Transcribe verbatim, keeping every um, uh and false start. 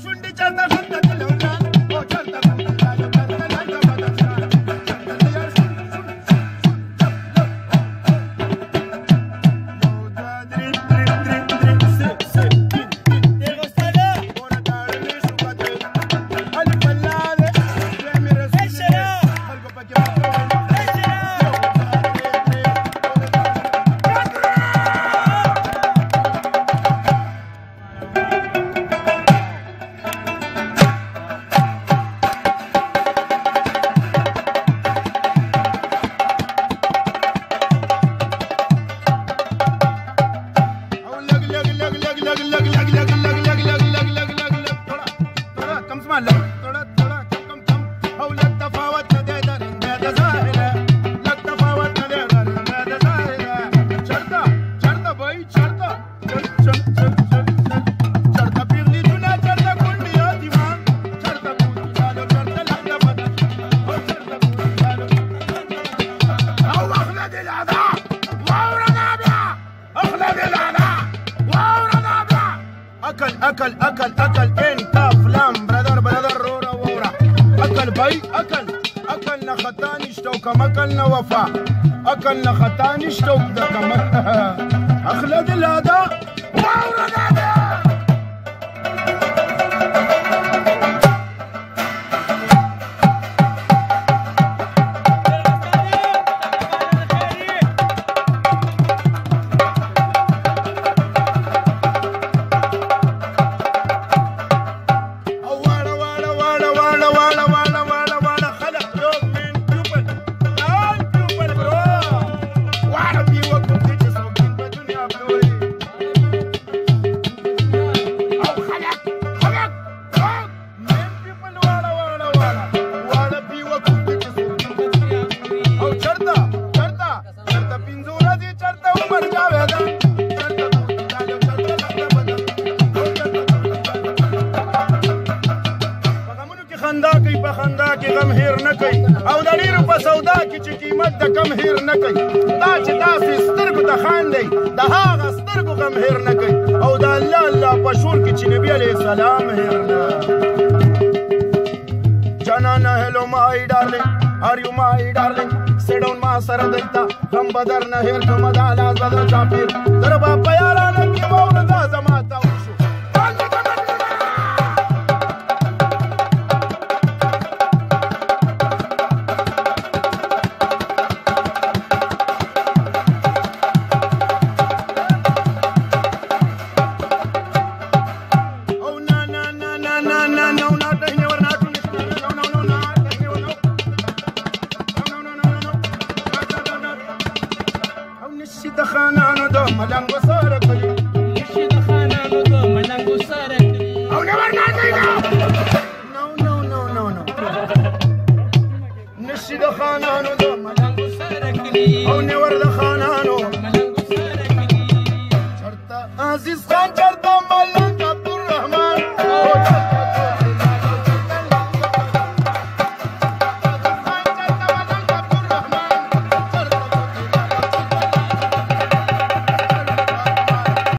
اكل اكل اكل انت فلان برادر برادر رورا وورا اكل باي اكل اكلنا ختاني شتوك ما اكلنا وفاء اكلنا ختاني شتوك ده كمان اخلد الاداء وورا نادى غم هیر نه کوي او د ډیرو په سودا کې چې قیمت د کم هیر نه کوي دا چې داسې سترګو ته خاندي د هغه سترګو غم هیر نه کوي او د الله الله په شور کې چې نبي علیه السلام هیر نه جانانه هلو مای ډارلینګ ار یو مای ډارلینګ سیډون ما سره دلته غم بدر نه هیر کوم د الاز بدر چاپیر در با په یارانه کې مور دا زما ته وشو او never